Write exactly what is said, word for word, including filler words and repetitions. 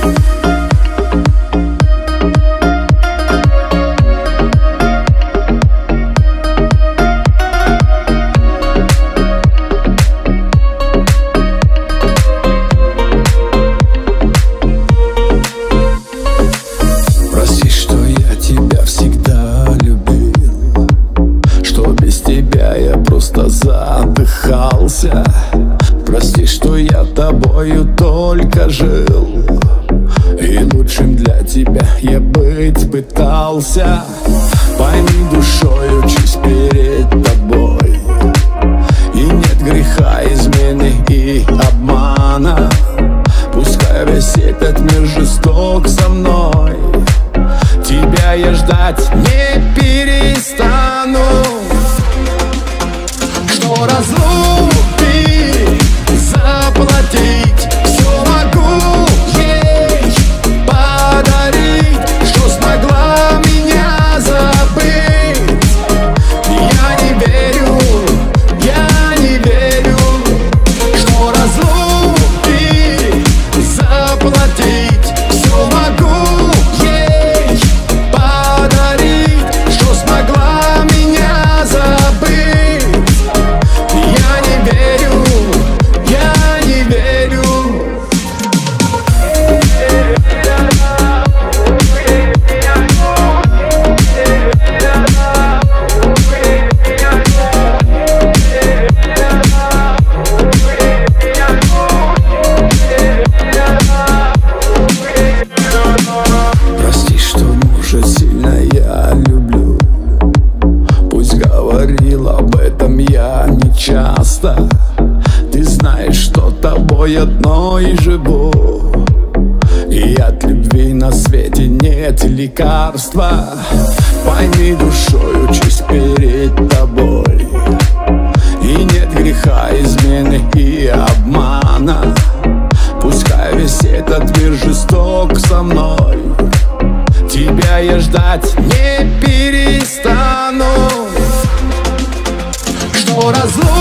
Задыхался. Прости, что я тобою только жил, и лучшим для тебя я быть пытался. Пойми душой, учись перед тобой, и нет греха, измены и обмана. Пускай весь этот мир жесток со мной, тебя я ждать не перестану. Что разлуки заплатить, все могу ей подарить, что смогла меня забыть. Я не верю, я не верю, что разлуки заплатить, все могу ей подарить, что смогла меня забыть. Часто ты знаешь, что тобой одной живу, и от любви на свете нет лекарства. Пойми душой, учись перед тобой, и нет греха, измены и обмана. Пускай весь этот мир жесток со мной, тебя я ждать не перестану. Что разлука